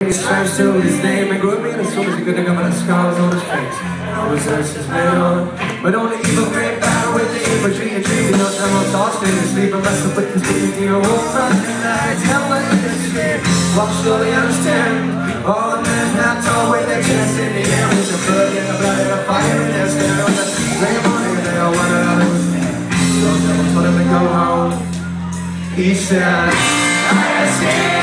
his stripes to his name. And grew up being as soon as he could think about the scars on his face. And all his earth is on. But only evil great battle with the evil tree and tree. No time on tossed in his sleep and wrestle with his being to your own nothing lights. Hell like this shit. Walk slowly understand. All the men not tall with their chest in the air. With the blood and the blood and the fire in their stare. On the flame on it, they all wanted out of his hand. Those devils told him to go home. He said, I see.